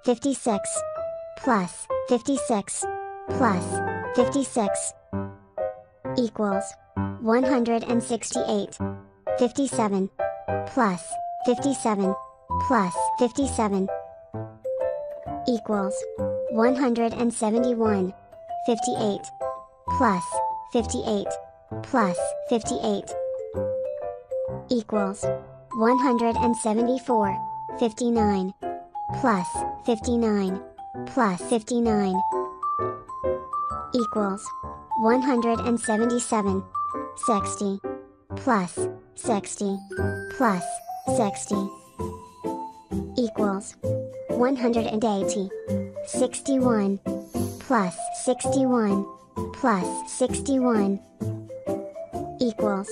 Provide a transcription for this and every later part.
56 plus 56 plus 56 equals 168. 57 plus 57 plus 57 equals 171. 58 plus 58 plus 58 equals 174. 59 plus 59 plus 59 equals 177. 60 plus 60 plus 60 equals 180. 61 plus 61 plus 61 equals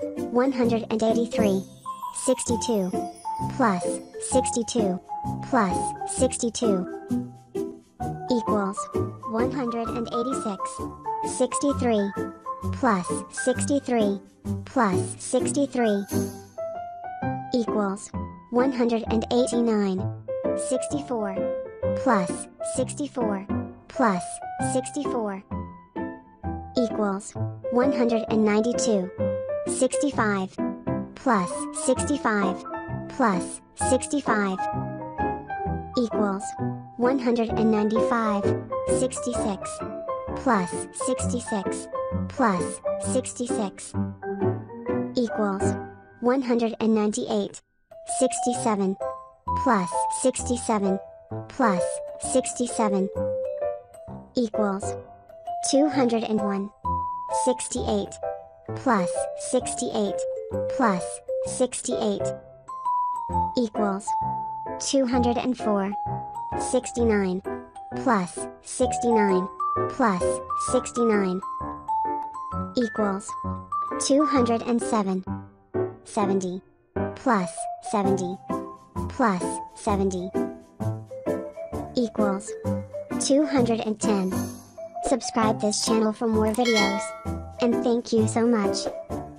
183. 62 plus 62 plus 62 equals 186. 63 plus 63 plus 63 equals 189. 64 plus 64 plus 64 equals 192. 65 plus 65 plus 65 equals 195. 66 plus 66 plus 66 equals 198. 67 plus 67 plus 67 equals 201. 68 plus 68 plus 68 equals 204. 69 plus 69 plus 69 equals 207. 70 plus 70 plus 70 equals 210. Subscribe this channel for more videos. And thank you so much.